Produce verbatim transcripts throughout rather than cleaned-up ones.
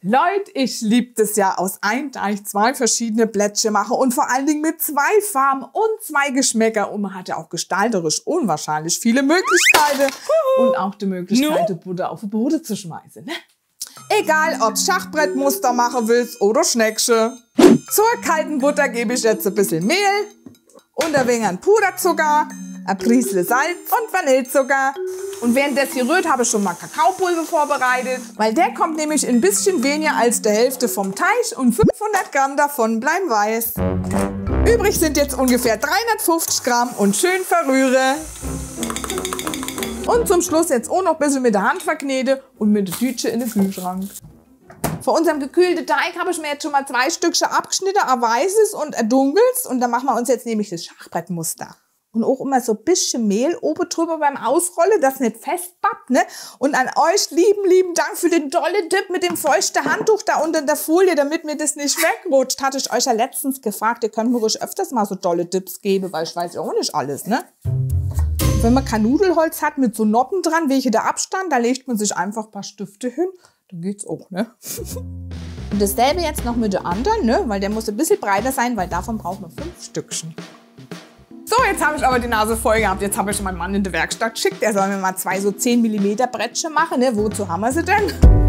Leute, ich liebe das ja, aus einem Teig zwei verschiedene Plätzchen machen und vor allen Dingen mit zwei Farben und zwei Geschmäcker. Und man hat ja auch gestalterisch unwahrscheinlich viele Möglichkeiten und auch die Möglichkeit, no. Butter auf die Boden zu schmeißen. Ne? Egal, ob Schachbrettmuster machen willst oder Schneckchen. Zur kalten Butter gebe ich jetzt ein bisschen Mehl und ein wenig Puderzucker, ein Prise Salz und Vanillezucker. Und während das hier rührt, habe ich schon mal Kakaopulver vorbereitet, weil der kommt nämlich ein bisschen weniger als die Hälfte vom Teig und fünfhundert Gramm davon bleiben weiß. Übrig sind jetzt ungefähr dreihundertfünfzig Gramm und schön verrühre. Und zum Schluss jetzt auch noch ein bisschen mit der Hand verknete und mit der Tütchen in den Kühlschrank. Von unserem gekühlten Teig habe ich mir jetzt schon mal zwei Stückchen abgeschnitten, ein weißes und ein dunkles. Und da machen wir uns jetzt nämlich das Schachbrettmuster. Und auch immer so ein bisschen Mehl oben drüber beim Ausrollen, das nicht festbappt, ne? Und an euch lieben, lieben Dank für den tollen Tipp mit dem feuchten Handtuch da unter der Folie, damit mir das nicht wegrutscht. Hatte ich euch ja letztens gefragt, ihr könnt mir ruhig öfters mal so tolle Tipps geben, weil ich weiß ja auch nicht alles, ne? Und wenn man kein Nudelholz hat mit so Noppen dran, welche der Abstand, da legt man sich einfach ein paar Stifte hin, dann geht's auch, ne? Und dasselbe jetzt noch mit der anderen, ne? Weil der muss ein bisschen breiter sein, weil davon braucht man fünf Stückchen. So, jetzt habe ich aber die Nase voll gehabt. Jetzt habe ich meinen Mann in die Werkstatt geschickt. Er soll mir mal zwei so zehn Millimeter Brettchen machen. Ne? Wozu haben wir sie denn?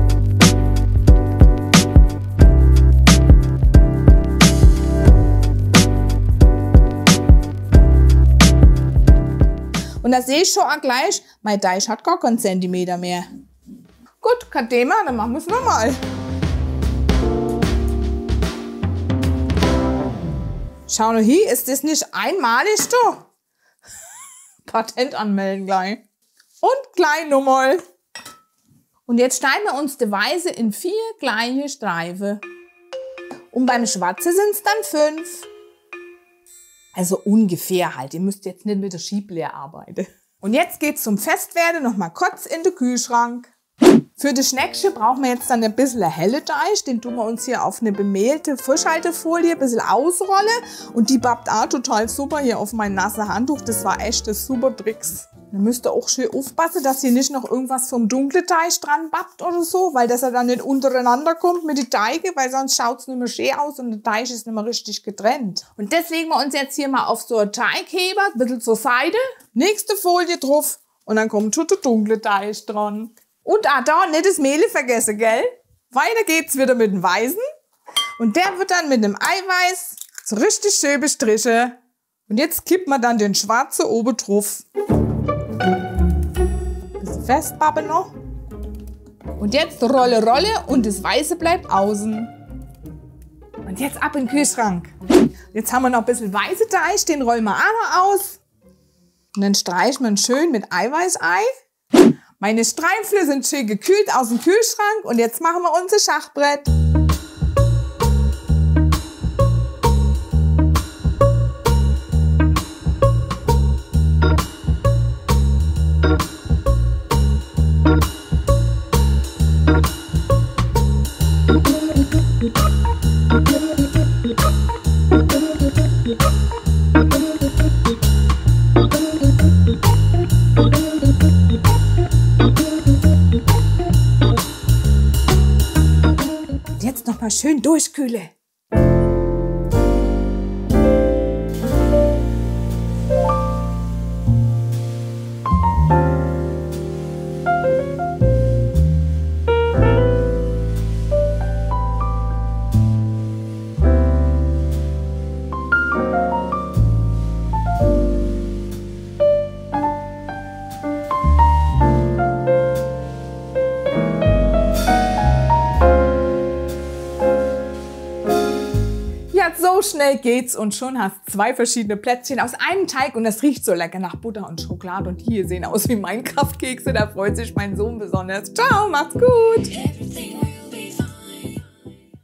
Und da sehe ich schon auch gleich, mein Teig hat gar keinen Zentimeter mehr. Gut, kein Thema, dann machen wir es nochmal. Schau nur hier, ist das nicht einmalig, du? Patent anmelden gleich. Und gleich nochmal. Und jetzt schneiden wir uns die Weiße in vier gleiche Streifen. Und beim Schwarze sind es dann fünf. Also ungefähr halt. Ihr müsst jetzt nicht mit der Schieblehr arbeiten. Und jetzt geht's zum Festwerden noch mal kurz in den Kühlschrank. Für das Schneckchen brauchen wir jetzt dann ein bisschen helle Teig. Den tun wir uns hier auf eine bemehlte Frischhaltefolie ein bisschen ausrollen. Und die bappt auch total super hier auf mein nasses Handtuch. Das war echt das super Tricks. Dann müsst ihr auch schön aufpassen, dass hier nicht noch irgendwas vom dunklen Teig dran bappt oder so, weil das ja dann nicht untereinander kommt mit den Teige, weil sonst schaut es nicht mehr schön aus und der Teig ist nicht mehr richtig getrennt. Und das legen wir uns jetzt hier mal auf so einen Teigheber, ein bisschen zur Seite, nächste Folie drauf und dann kommt schon der dunkle Teig dran. Und ah, da nicht das Mehl vergessen, gell? Weiter geht's wieder mit dem Weißen. Und der wird dann mit dem Eiweiß so richtig schön bestrichen. Und jetzt kippt man dann den Schwarzen oben drauf. Bisschen festbappen noch. Und jetzt Rolle, Rolle und das Weiße bleibt außen. Und jetzt ab in den Kühlschrank. Jetzt haben wir noch ein bisschen weiße Teig, den rollen wir auch noch aus. Und dann streichen wir ihn schön mit Eiweißei. Meine Streifel sind schön gekühlt aus dem Kühlschrank und jetzt machen wir unser Schachbrett. Jetzt noch mal schön durchkühle. So schnell geht's und schon hast zwei verschiedene Plätzchen aus einem Teig und das riecht so lecker nach Butter und Schokolade und hier sehen aus wie Minecraft-Kekse, da freut sich mein Sohn besonders. Ciao, macht's gut!